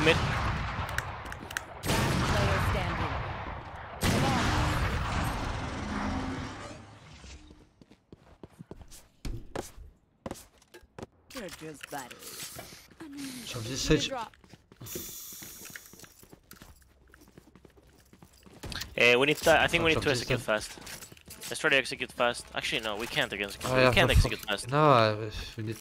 mid. Player standing. Reduce batteries. Shall we just switch? We need to, I think we need to execute fast. Let's try to execute fast. Actually, no, we can't execute. Oh, we yeah, can't for execute fuck. fast. No, we need